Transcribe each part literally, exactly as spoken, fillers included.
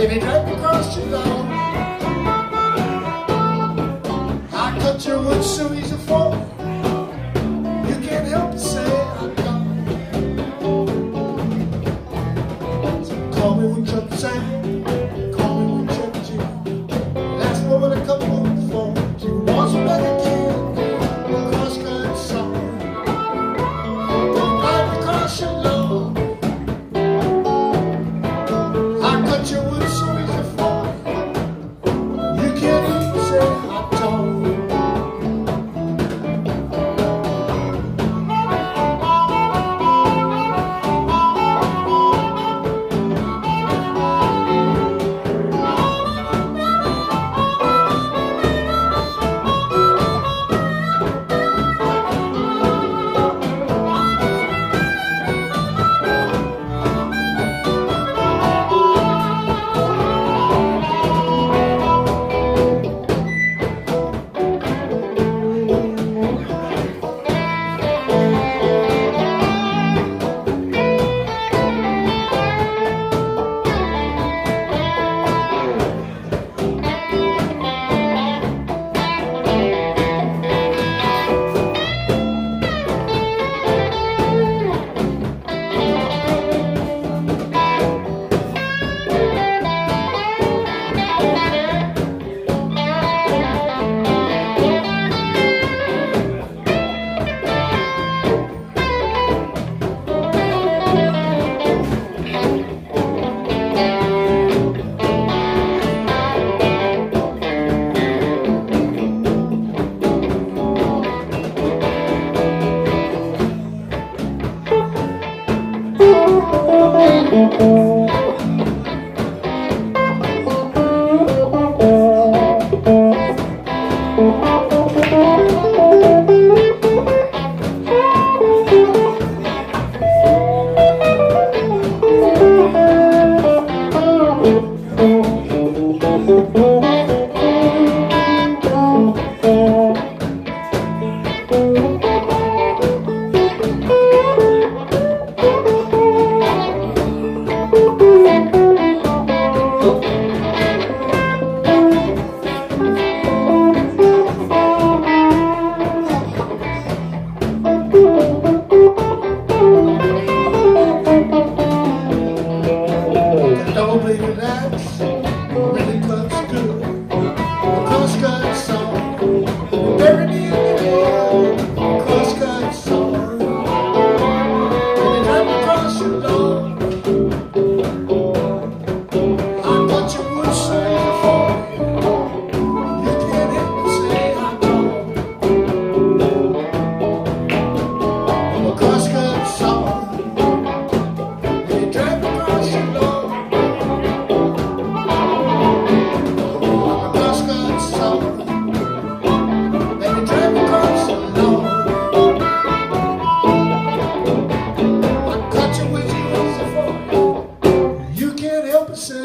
Baby, drag me across your lawn. I cut your wood so easy for you can't help but say I'm gone. So call me when Chuck sang, call me when Chuck G. Last moment I come on the phone, you want some back again. Crosscut song, don't drive me across your lawn. I cut your wood so easy for you can't even say I'm torn.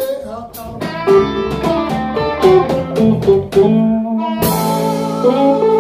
Thank you.